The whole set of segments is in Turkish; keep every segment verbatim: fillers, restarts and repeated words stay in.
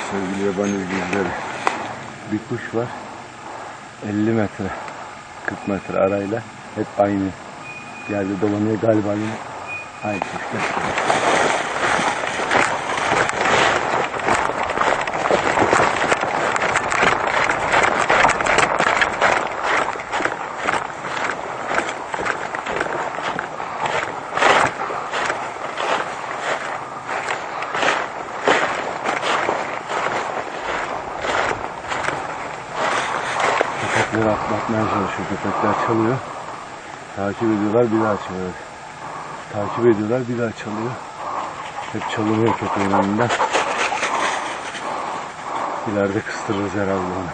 sevgili yaban izleyicileri. Bir kuş var. elli metre, kırk metre arayla hep aynı yerde dolanıyor galiba, yine aynı kuş. Köpekleri atlatmaya çalışıyor. Köpekler çalıyor. Takip ediyorlar, bir daha çalıyor. Takip ediyorlar, bir daha çalıyor. Hep çalınıyor köpeğin önünden. İleride kıstırırız herhalde onu.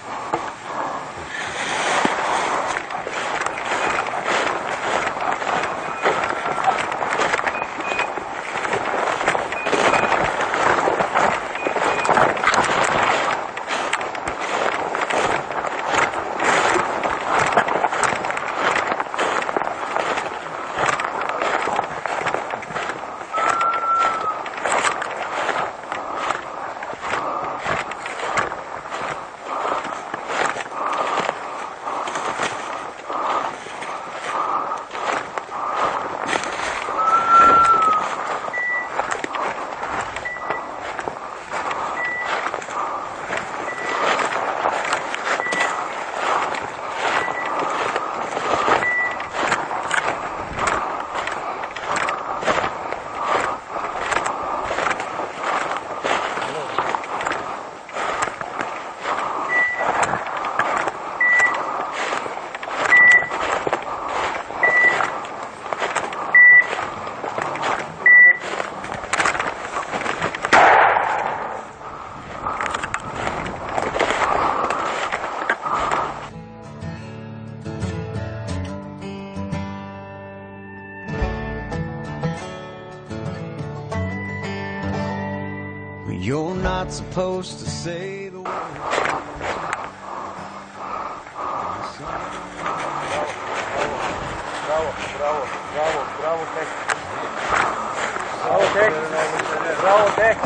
You're not supposed to say the word. Bravo, bravo, bravo, bravo tek. Bravo tek. Bravo tek.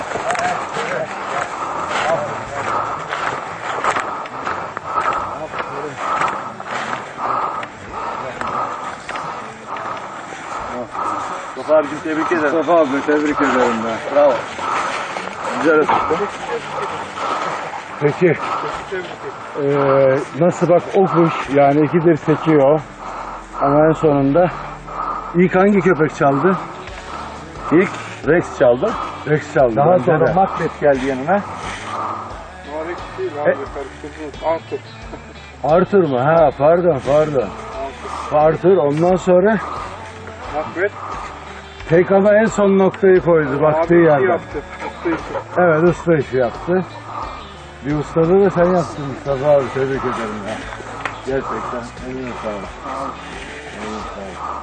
Mustafa abicim tebrik ederim. Mustafa abi tebrik ederim ben. Bravo. Güzel tuttu. Peki. Ee, nasıl bak o kuş yani ikidir seçiyor. Ama en sonunda ilk hangi köpek çaldı? İlk Rex çaldı. Rex çaldı. Daha Bence sonra de. Macbeth geldi yanına. Rex değil abi, karıştırdınız. Arthur. Arthur mu? Ha pardon pardon. Arthur ondan sonra Macbeth. tek ama en son noktayı koydu baktığı Abi yerden. yaptı. Usta işi. Evet usta işi yaptı. Bir ustalığı da sen yaptın Mustafa abi, tebrik ederim ya. Gerçekten eline sağlık. Eline sağlık.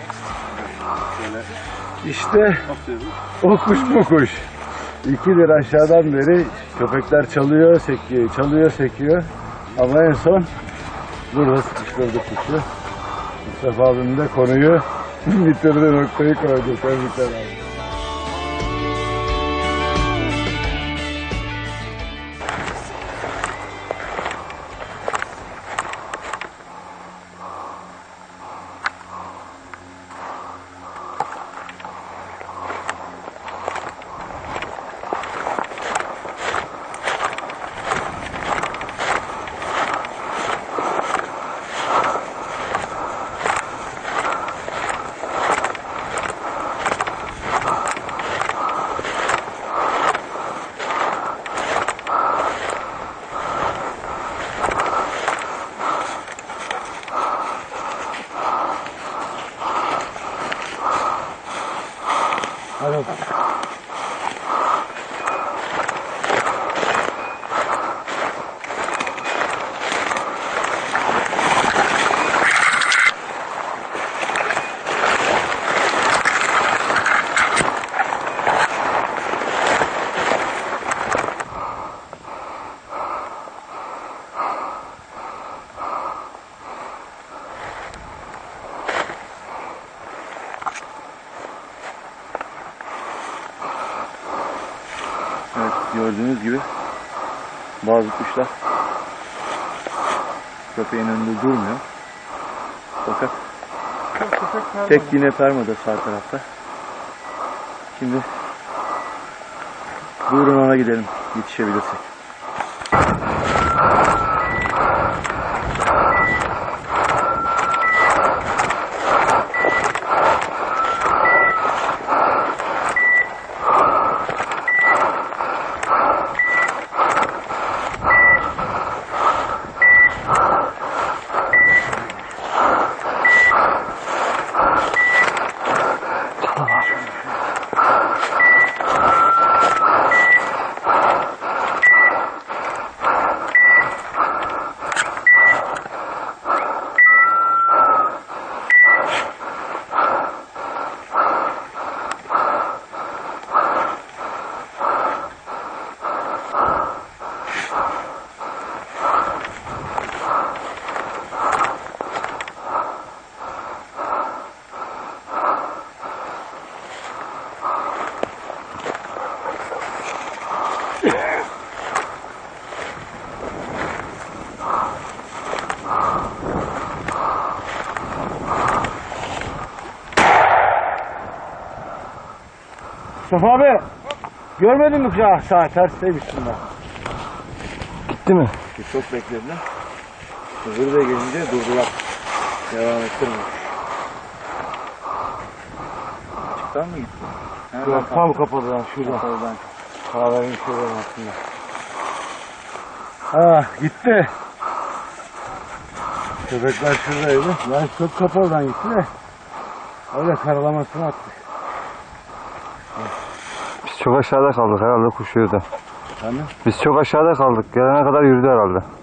İşte o kuş bu kuş. İkidir aşağıdan beri köpekler çalıyor, sekiyor, çalıyor, sekiyor. Ama en son burada sıkıştırdık kuşu. Mustafa abim de konuyu bitirdi, noktayı koydu. Tebrikler abi. Hadi. Evet, gördüğünüz gibi Bazı kuşlar köpeğin önünde durmuyor. Fakat tek yine permada sağ tarafta. Şimdi buyurun ona gidelim yetişebilirsek. Mustafa abi, görmedin mi kuşağı? Sağ tersteymiş bunlar. Gitti mi? Çok beklediler. Hızır Bey gelince durdular. Devam ettirmiyor. Açıktan mı gitti? Yok, tam kapadılar şuradan. Oradan. Kahvenin şuradan aslında. Ah, gitti. Köpekler şuradaydı. Yani çok kapalıdan gitti de. Öyle karalamasını attık. Biz çok aşağıda kaldık herhalde kuş yürüdü. Efendim? Biz çok aşağıda kaldık. Gelene kadar yürüdü herhalde.